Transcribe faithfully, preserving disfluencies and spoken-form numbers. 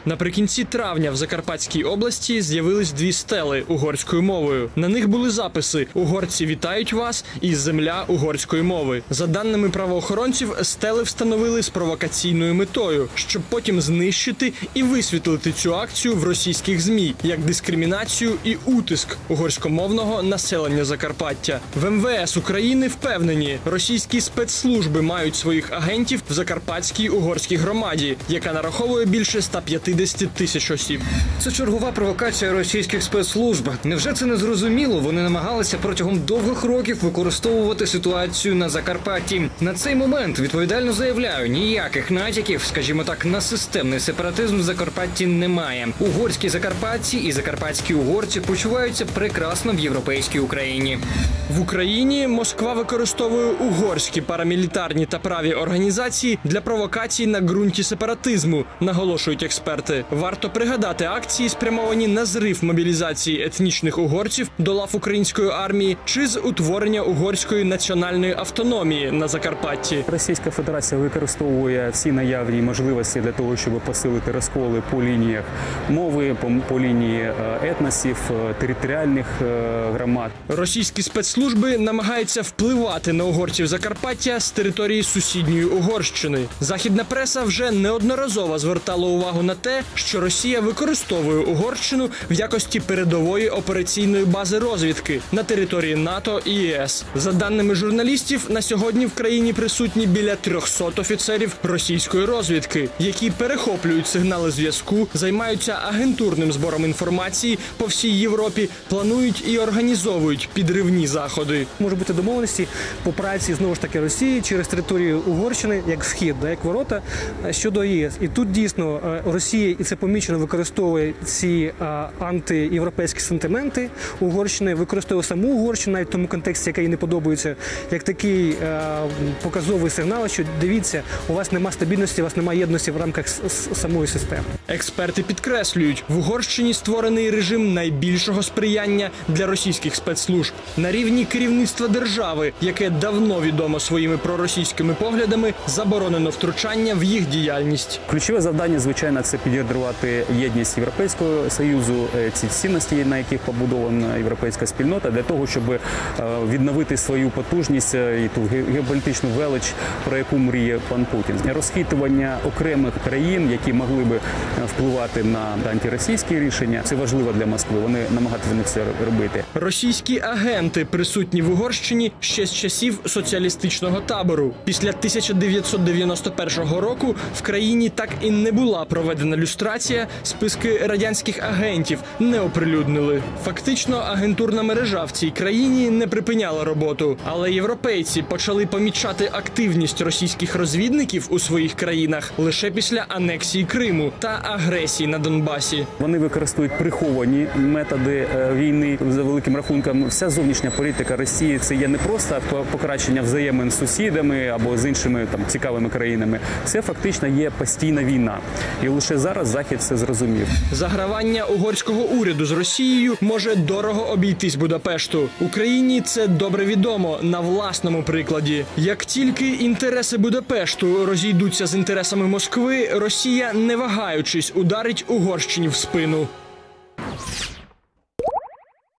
Наприкінці травня в Закарпатській області з'явились дві стели угорською мовою. На них були записи «Угорці вітають вас» і «Земля угорської мови». За даними правоохоронців, стели встановили з провокаційною метою, щоб потім знищити і висвітлити цю акцію в російських ЗМІ як дискримінацію і утиск угорськомовного населення Закарпаття. В ем ве ес України впевнені, російські спецслужби мають своїх агентів в Закарпатській угорській громаді, яка нараховує більше ста п'ятдесяти тисяч осіб. Це чергова провокація російських спецслужб. Невже це не зрозуміло? Вони намагалися протягом довгих років використовувати ситуацію на Закарпатті. На цей момент, відповідально заявляю, ніяких натяків, скажімо так, на системний сепаратизм в Закарпатті немає. Угорські закарпатці і закарпатські угорці почуваються прекрасно в європейській Україні. В Україні Москва використовує угорські парамілітарні та праві організації для провокацій на ґрунті сепаратизму, наголошують експерти. Варто пригадати акції, спрямовані на зрив мобілізації етнічних угорців до лав української армії чи з утворення угорської національної автономії на Закарпатті. Російська Федерація використовує всі наявні можливості для того, щоб посилити розколи по лініях мови, по, по лінії етносів, територіальних громад. Російські спецслужби намагаються впливати на угорців Закарпаття з території сусідньої Угорщини. Західна преса вже неодноразово звертала увагу на те, що Росія використовує Угорщину в якості передової операційної бази розвідки на території НАТО і є ес. За даними журналістів, на сьогодні в країні присутні біля трьохсот офіцерів російської розвідки, які перехоплюють сигнали зв'язку, займаються агентурним збором інформації по всій Європі, планують і організовують підривні заходи. Може бути домовленості по праці, знову ж таки, Росії через територію Угорщини, як вхід, як ворота, щодо є ес. І тут дійсно Росія, і це помічено, використовує ці антиєвропейські сентименти Угорщини, використовує саму Угорщину, навіть в тому контексті, який їй не подобається, як такий показовий сигнал, що дивіться, у вас нема стабільності, у вас немає єдності в рамках самої системи. Експерти підкреслюють, в Угорщині створений режим найбільшого сприяння для російських спецслужб. На рівні керівництва держави, яке давно відомо своїми проросійськими поглядами, заборонено втручання в їх діяльність. Ключове завдання, звичайно, це підірвати єдність Європейського Союзу, ці цінності, на яких побудована європейська спільнота, для того, щоб відновити свою потужність і ту геополітичну велич, про яку мріє пан Путін. Розхитування окремих країн, які могли би впливати на антиросійські рішення, це важливо для Москви. Вони намагаються це робити. Російські агенти присутні в Угорщині ще з часів соціалістичного табору. Після тисяча дев'ятсот дев'яносто першого року в країні так і не була проведена люстрація, списки радянських агентів не оприлюднили. Фактично, агентурна мережа в цій країні не припиняла роботу. Але європейці почали помічати активність російських розвідників у своїх країнах лише після анексії Криму та агресії на Донбасі. Вони використовують приховані методи війни. За великим рахунком, вся зовнішня політика Росії – це є не просто покращення взаємин з сусідами або з іншими там цікавими країнами. Це фактично є постійна війна. І лише зараз Захід це зрозумів. Загравання угорського уряду з Росією може дорого обійтись Будапешту. Україні це добре відомо на власному прикладі. Як тільки інтереси Будапешту розійдуться з інтересами Москви, Росія, не вагаючись, ударить Угорщині в спину.